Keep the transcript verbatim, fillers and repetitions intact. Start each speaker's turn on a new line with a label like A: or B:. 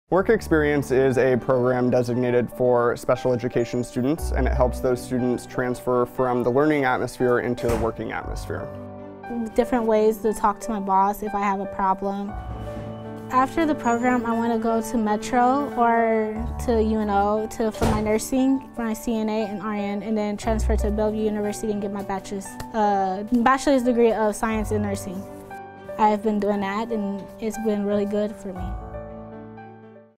A: Work Experience is a program designated for special education students, and it helps those students transfer from the learning atmosphere into the working atmosphere.
B: Different ways to talk to my boss if I have a problem. After the program, I want to go to Metro or to U N O to, for my nursing, for my C N A and R N, and then transfer to Bellevue University and get my bachelor's, uh, bachelor's degree of science in nursing. I've been doing that, and it's been really good for me.